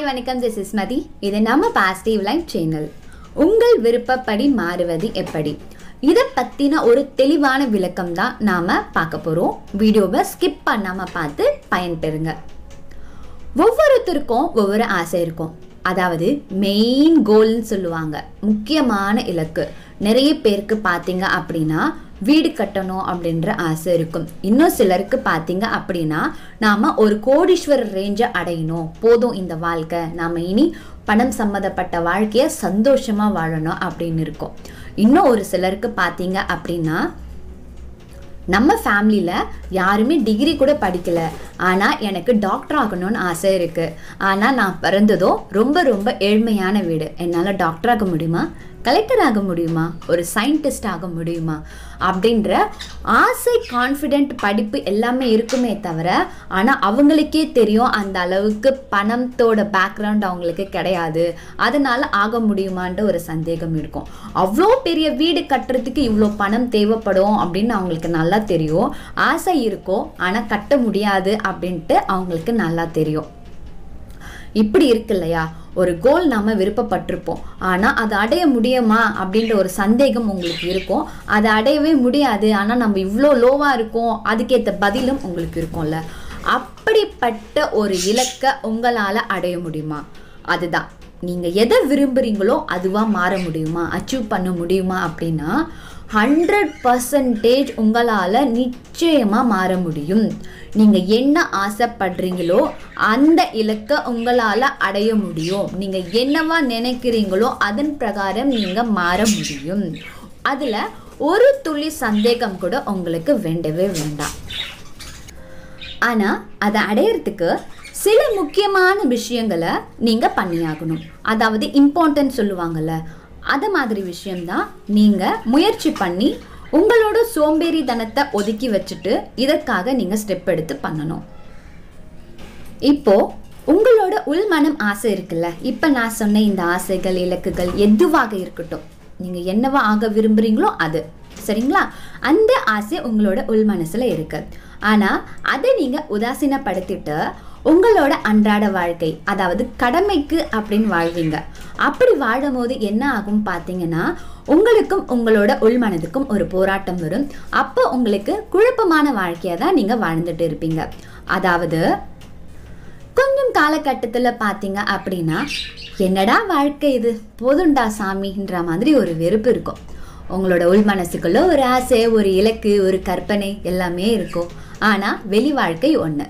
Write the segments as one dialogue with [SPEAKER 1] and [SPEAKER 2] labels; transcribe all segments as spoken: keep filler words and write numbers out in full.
[SPEAKER 1] வணக்கம், this is Madi. இது நம்ம பாசிட்டிவ் லைஃப் சேனல். உங்கள் விருப்பப்படி மாறுவது எப்படி? இதை பத்தின ஒரு தெளிவான விளக்கம் தான் நாம பார்க்க போறோம். வீடியோவை ஸ்கிப் பண்ணாம பார்த்து பயன்பெறுங்க. ஒவ்வொருத்தருக்கும் ஒவ்வொரு ஆசை இருக்கும். அதாவது மெயின் கோல்னு சொல்லுவாங்க, முக்கியமான இலக்கு. நிறைய பேருக்கு பார்த்தீங்க அப்படின்னா வீடு கட்டணும் அப்படின்ற ஆசை இருக்கும். இன்னும் சிலருக்கு பார்த்தீங்க அப்படின்னா நாம ஒரு கோடீஸ்வரர் ரேஞ்சை அடையணும், போதும் இந்த வாழ்க்கை, நாம இனி பணம் சம்மந்தப்பட்ட வாழ்க்கையை சந்தோஷமா வாழணும் அப்படின்னு இருக்கும். இன்னும் ஒரு சிலருக்கு பார்த்தீங்க அப்படின்னா நம்ம ஃபேமிலியில் யாருமே டிகிரி கூட படிக்கல, ஆனால் எனக்கு டாக்டர் ஆகணும்னு ஆசை இருக்குது. ஆனால் நான் பிறந்ததோ ரொம்ப ரொம்ப ஏழ்மையான வீடு, என்னால் டாக்டர் ஆக முடியுமா, கலெக்டர் ஆக முடியுமா, ஒரு சயின்டிஸ்ட் ஆக முடியுமா அப்படின்ற ஆசை, கான்ஃபிடென்ட், படிப்பு எல்லாமே இருக்குமே தவிர ஆனால் அவங்களுக்கே தெரியும் அந்த அளவுக்கு பணத்தோட பேக்ரவுண்ட் அவங்களுக்கு கிடையாது, அதனால ஆக முடியுமான்ற ஒரு சந்தேகம் இருக்கும். அவ்வளோ பெரிய வீடு கட்டுறதுக்கு இவ்வளோ பணம் தேவைப்படும் அப்படின்னு அவங்களுக்கு நல்லா தெரியும். ஆசை இருக்கும் ஆனால் கட்ட முடியாது அப்படின்ட்டு அவங்களுக்கு நல்லா தெரியும். இப்படி இருக்கு இல்லையா, ஒரு கோல் நாம விருப்பப்பட்டிருப்போம், ஆனால் அதை அடைய முடியுமா அப்படின்ற ஒரு சந்தேகம் உங்களுக்கு இருக்கும். அதை அடையவே முடியாது, ஆனால் நம்ம இவ்வளோ லோவா இருக்கோம், அதுக்கேற்ற பதிலும் உங்களுக்கு இருக்கும்ல. அப்படிப்பட்ட ஒரு இலக்கை உங்களால் அடைய முடியுமா? அதுதான் நீங்க எதை விரும்புறீங்களோ அதுவா மாற முடியுமா, அச்சீவ் பண்ண முடியுமா அப்படின்னா ஹண்ட்ரட் பர்சன்டேஜ் உங்களால் நிச்சயமாக மாற முடியும். நீங்கள் என்ன ஆசைப்படுறீங்களோ அந்த இலக்கை உங்களால் அடைய முடியும். நீங்கள் என்னவா நினைக்கிறீங்களோ அதன் பிரகாரம் நீங்கள் மாற முடியும். அதில் ஒரு துளி சந்தேகம் கூட உங்களுக்கு வேண்டவே வேண்டாம். ஆனால் அதை அடையிறதுக்கு சில முக்கியமான விஷயங்களை நீங்கள் பண்ணியாகணும். அதாவது இம்பார்ட்டன்ட் சொல்லுவாங்கள்ல, அது மாதிரி விஷயம்தான் நீங்கள் முயற்சி பண்ணி உங்களோட சோம்பேறித்தனத்தை ஒதுக்கி வச்சுட்டு இதற்காக நீங்கள் ஸ்டெப் எடுத்து பண்ணணும். இப்போ உங்களோட உள்மனம் ஆசை இருக்குல்ல, இப்போ நான் சொன்ன இந்த ஆசைகள், இலக்குகள் எதுவாக இருக்கட்டும், நீங்கள் என்னவா ஆக விரும்புகிறீங்களோ அது சரிங்களா, அந்த ஆசை உங்களோட உள் மனசில் இருக்கு. ஆனால் அதை நீங்கள் உதாசீனப்படுத்திட்டு உங்களோட அன்றாட வாழ்க்கை, அதாவது கடமைக்கு அப்படின்னு வாழ்வீங்க. அப்படி வாழும் போது என்ன ஆகும் பார்த்தீங்கன்னா உங்களுக்கும் உங்களோட உள்மனதுக்கும் ஒரு போராட்டம் வரும். அப்போ உங்களுக்கு குழப்பமான வாழ்க்கையை தான் நீங்கள் வாழ்ந்துட்டு இருப்பீங்க. அதாவது கொஞ்சம் காலகட்டத்தில் பார்த்தீங்க அப்படின்னா என்னடா வாழ்க்கை இது, போதுண்டா சாமின்ற மாதிரி ஒரு வெறுப்பு இருக்கும். உங்களோட உள் மனசுக்குள்ள ஒரு ஆசை, ஒரு இலக்கு, ஒரு கற்பனை எல்லாமே இருக்கும். ஆனால் வெளி வாழ்க்கை ஒன்று.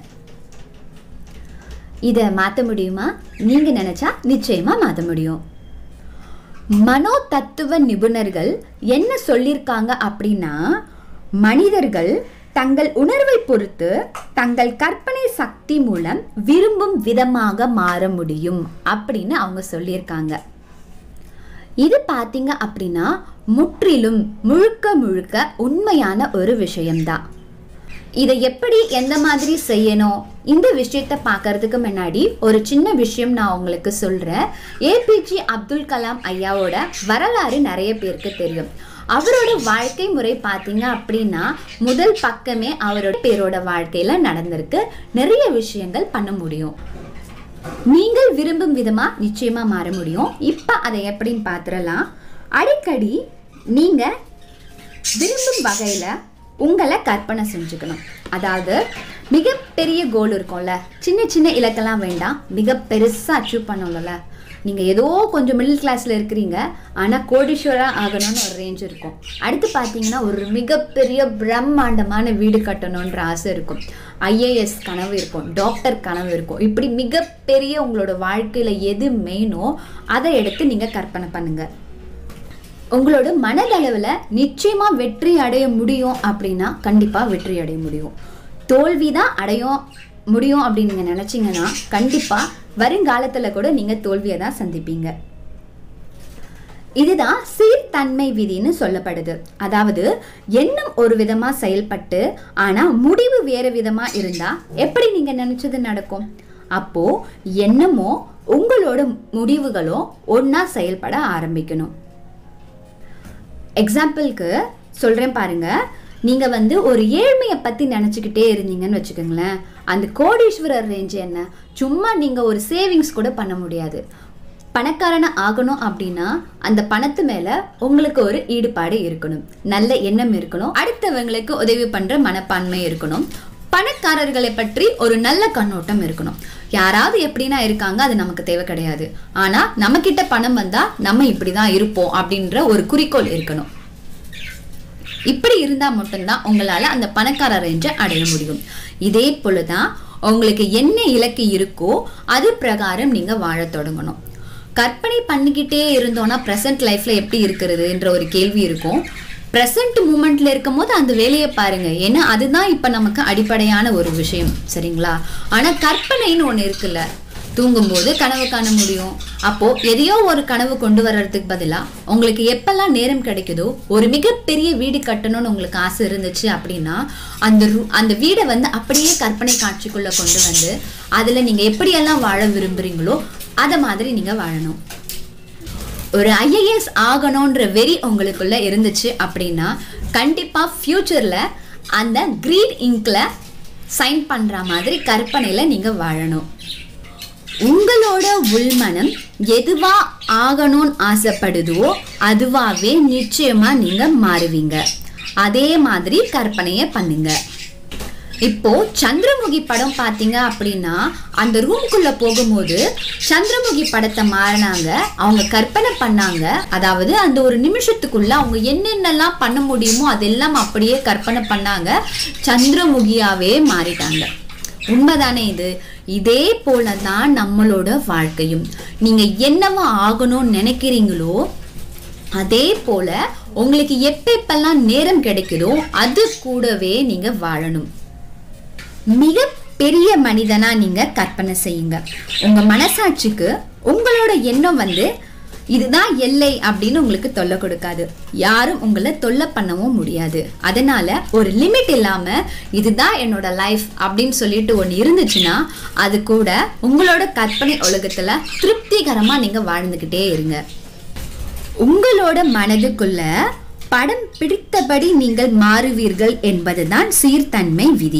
[SPEAKER 1] இதை மாற்ற முடியுமா? நீங்க நினைச்சா நிச்சயமா மாற்ற முடியும். மனோ தத்துவ நிபுணர்கள் என்ன சொல்லியிருக்காங்க அப்படின்னா, மனிதர்கள் தங்கள் உணர்வை பொறுத்து தங்கள் கற்பனை சக்தி மூலம் விரும்பும் விதமாக மாற முடியும் அப்படின்னு அவங்க சொல்லியிருக்காங்க. இது பார்த்தீங்க அப்படின்னா முற்றிலும் முழுக்க முழுக்க உண்மையான ஒரு விஷயம்தான். இதை எப்படி எந்த மாதிரி செய்யணும், இந்த விஷயத்தை பார்க்கறதுக்கு முன்னாடி ஒரு சின்ன விஷயம் நான் உங்களுக்கு சொல்கிறேன். ஏபிஜே அப்துல் கலாம் ஐயாவோட வரலாறு நிறைய பேருக்கு தெரியும். அவரோட வாழ்க்கை முறை பார்த்தீங்க அப்படின்னா முதல் பக்கமே அவரோட பேரோட வாழ்க்கையில் நடந்திருக்கு. நிறைய விஷயங்கள் பண்ண முடியும். நீங்கள் விரும்பும் விதமாக நிச்சயமாக மாற முடியும். இப்போ அதை எப்படின்னு பார்த்துடலாம். அடிக்கடி நீங்கள் விரும்பும் வகையில் உங்களை கற்பனை செஞ்சுக்கணும். அதாவது மிகப்பெரிய கோல் இருக்கும்ல, சின்ன சின்ன இலக்கெல்லாம் வேண்டாம், மிக பெருசாக அச்சீவ் பண்ணணும்ல. நீங்கள் ஏதோ கொஞ்சம் மிடில் கிளாஸில் இருக்கிறீங்க, ஆனால் கோடீஸ்வரர் ஆகணும்னு ஒரு ரேஞ்ச் இருக்கும். அடுத்து பார்த்தீங்கன்னா ஒரு மிகப்பெரிய பிரம்மாண்டமான வீடு கட்டணுன்ற ஆசை இருக்கும், ஐஏஎஸ் கனவு இருக்கும், டாக்டர் கனவு இருக்கும். இப்படி மிகப்பெரிய உங்களோட வாழ்க்கையில் எது மெயினோ அதை எடுத்து நீங்கள் கற்பனை பண்ணுங்கள். உங்களோட மனதளவில் நிச்சயமாக வெற்றி அடைய முடியும் அப்படின்னா கண்டிப்பாக வெற்றி அடைய முடியும். தோல்வி தான் அடையும் முடியும் அப்படின்னு நீங்கள் நினச்சிங்கன்னா கண்டிப்பாக வருங்காலத்தில் கூட நீங்கள் தோல்வியை தான் சந்திப்பீங்க. இதுதான் சீர்தன்மை விதின்னு சொல்லப்படுது. அதாவது எண்ணம் ஒரு விதமாக செயல்பட்டு ஆனால் முடிவு வேறு விதமாக இருந்தால் எப்படி நீங்கள் நினச்சது நடக்கும்? அப்போது எண்ணமோ உங்களோட முடிவுகளோ ஒன்றா செயல்பட ஆரம்பிக்கணும். எக்ஸாம்பிளுக்கு சொல்கிறேன் பாருங்க, நீங்க வந்து ஒரு ஏழ்மையை பத்தி நினைச்சுக்கிட்டே இருந்தீங்கன்னு வச்சுக்கோங்களேன், அந்த கோடீஸ்வரர் ரேஞ்ச் என்ன, சும்மா நீங்க ஒரு சேவிங்ஸ் கூட பண்ண முடியாது. பணக்காரன ஆகணும் அப்படின்னா அந்த பணத்து மேல உங்களுக்கு ஒரு ஈடுபாடு இருக்கணும், நல்ல எண்ணம் இருக்கணும், அடுத்தவங்களுக்கு உதவி பண்ற மனப்பான்மை இருக்கணும், பணக்காரர்களை பற்றி ஒரு நல்ல கண்ணோட்டம் இருக்கணும். யாராவது எப்படின்னா இருக்காங்க, அது நமக்கு தேவை கிடையாது. ஆனா நம்ம கிட்ட பணம் வந்தா நம்ம இப்படிதான் இருப்போம் அப்படின்ற ஒரு குறிக்கோள் இருக்கணும். இப்படி இருந்தா மட்டும்தான் உங்களால அந்த பணக்கார ரேஞ்சை அடைய முடியும். இதே போலதான் உங்களுக்கு என்ன இலக்கு இருக்கோ அது பிரகாரம் நீங்க வாழ தொடங்கணும். கற்பனை பண்ணிக்கிட்டே இருந்தோம்னா பிரசன்ட் லைஃப்ல எப்படி இருக்கிறதுன்ற ஒரு கேள்வி இருக்கும். பிரசன்ட் மூமெண்ட்ல இருக்கும் போது அந்த வேலையை பாருங்க, ஏன்னா அதுதான் இப்ப நமக்கு அடிப்படையான ஒரு விஷயம், சரிங்களா? ஆனா கற்பனைன்னு ஒண்ணு இருக்குல்ல, தூங்கும்போது கனவு காண முடியும். அப்போ எதையோ ஒரு கனவு கொண்டு வர்றதுக்கு பதிலா உங்களுக்கு எப்பெல்லாம் நேரம் கிடைக்குதோ, ஒரு மிகப்பெரிய வீடு கட்டணும்னு உங்களுக்கு ஆசை இருந்துச்சு அப்படின்னா அந்த அந்த வீடை வந்து அப்படியே கற்பனை காட்சிக்குள்ள கொண்டு வந்து அதுல நீங்க எப்படியெல்லாம் வாழ விரும்புறீங்களோ அத மாதிரி நீங்க வாழணும். ஒரு ஐஏஎஸ் ஆகணும்ன்ற வெறி உங்களுக்குள்ள இருந்துச்சு அப்படின்னா கண்டிப்பா ஃபியூச்சர்ல அந்த கிரீன் இங்க்ல சைன் பண்ற மாதிரி கற்பனையில நீங்க வாழணும். உங்களோட உள்மனம் எதுவா ஆகணும்னு ஆசைப்படுதோ அதுவாவே நிச்சயமா நீங்க மாறுவீங்க. அதே மாதிரி கற்பனைய பண்ணுங்க. இப்போ சந்திரமுகி படம் பாத்தீங்க அப்படின்னா அந்த ரூம்குள்ள போகும்போது சந்திரமுகி படத்தை மாறினாங்க, அவங்க கற்பனை பண்ணாங்க. அதாவது அந்த ஒரு நிமிஷத்துக்குள்ள அவங்க என்னென்னலாம் பண்ண முடியுமோ அதெல்லாம் அப்படியே கற்பனை பண்ணாங்க, சந்திரமுகியாவே மாறிட்டாங்க. உண்மைதானே இது? இதே போலதான் நம்மளோட வாழ்க்கையும். நீங்க என்னவா ஆகணும்னு நினைக்கிறீங்களோ அதே போல உங்களுக்கு எப்ப எப்பெல்லாம் நேரம் கிடைக்குதோ அது கூடவே நீங்க வாழணும். மிக பெரிய மனிதனா நீங்க கற்பனை செய்யுங்க. உங்க மனசாட்சிக்கு உங்களோட எண்ணம் வந்து இதுதான் எல்லை அப்படின்னு உங்களுக்கு தொல்லை கொடுக்காது. யாரும் உங்களை தொல்லை பண்ணவும் முடியாது. அதனால ஒரு லிமிட் இல்லாம இதுதான் என்னோட லைஃப் அப்படின்னு சொல்லிட்டு ஒன்று இருந்துச்சுன்னா அது கூட உங்களோட கற்பனை உலகத்துல திருப்திகரமா நீங்க வாழ்ந்துகிட்டே இருங்க. உங்களோட மனதுக்குள்ள படம் பிடித்தபடி நீங்கள் மாறுவீர்கள் என்பதுதான் சீர்தன்மை விதி.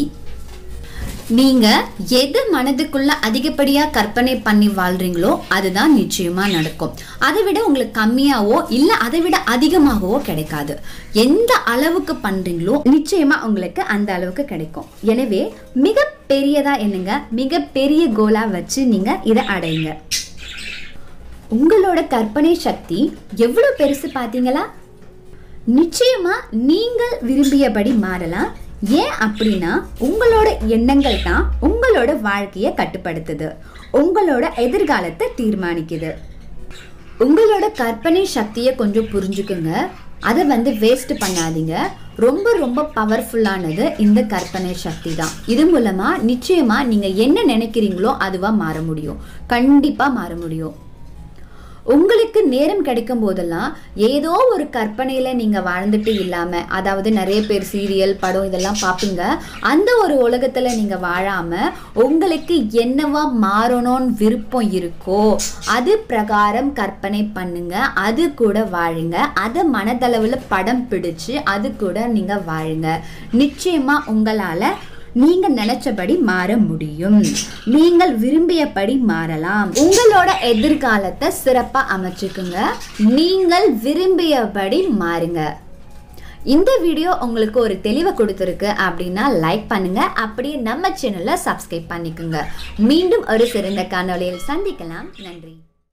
[SPEAKER 1] நீங்க எது மனதுக்குள்ள அதிகப்படியா கற்பனை பண்ணி வாழ்றீங்களோ அதுதான் நிச்சயமா நடக்கும். அதை விட உங்களுக்கு கம்மியாவோ இல்ல அதை விட அதிகமாகவோ கிடைக்காது. எந்த அளவுக்கு பண்றீங்களோ நிச்சயமா உங்களுக்கு அந்த அளவுக்கு கிடைக்கும். எனவே மிக பெரியதா என்னங்க, மிக பெரிய கோலா வச்சு நீங்க இதை அடையுங்க. உங்களோட கற்பனை சக்தி எவ்வளவு பெருசு பாத்தீங்களா? நிச்சயமா நீங்கள் விரும்பியபடி மாறலாம். ஏன் அப்படின்னா உங்களோட எண்ணங்கள் தான் உங்களோட வாழ்க்கையை கட்டுப்படுத்துது, உங்களோட எதிர்காலத்தை தீர்மானிக்குது. உங்களோட கற்பனை சக்தியை கொஞ்சம் புரிஞ்சுக்குங்க, அதை வந்து வேஸ்ட் பண்ணாதீங்க. ரொம்ப ரொம்ப பவர்ஃபுல்லானது இந்த கற்பனை சக்தி தான். இது மூலமா நிச்சயமா நீங்க என்ன நினைக்கிறீங்களோ அதுவா மாற முடியும், கண்டிப்பா மாற முடியும். உங்களுக்கு நேரம் கிடைக்கும் போதெல்லாம் ஏதோ ஒரு கற்பனையில நீங்க வாழ்ந்துட்டு இல்லாம, அதாவது நிறைய பேர் சீரியல் படம் இதெல்லாம் பார்ப்பீங்க, அந்த ஒரு உலகத்துல நீங்க வாழாம உங்களுக்கு என்னவா மாறணும்னு விருப்பம் இருக்கோ அது பிரகாரம் கற்பனை பண்ணுங்க, அது கூட வாழுங்க. அதை மனதளவுல படம் பிடிச்சு அது கூட நீங்க வாழுங்க. நிச்சயமா உங்களால நீங்க நினைச்சபடி மாற முடியும். நீங்கள் விரும்பியபடி மாறலாம். உங்களோட எதிர்காலத்தை சிறப்பா அமைச்சுக்குங்க. நீங்கள் விரும்பியபடி மாறுங்க. இந்த வீடியோ உங்களுக்கு ஒரு தெளிவை கொடுத்துருக்கு அப்படின்னா லைக் பண்ணுங்க, அப்படியே நம்ம சேனலை சப்ஸ்கிரைப் பண்ணிக்கோங்க. மீண்டும் ஒரு சிறந்த காணொளியில் சந்திக்கலாம். நன்றி.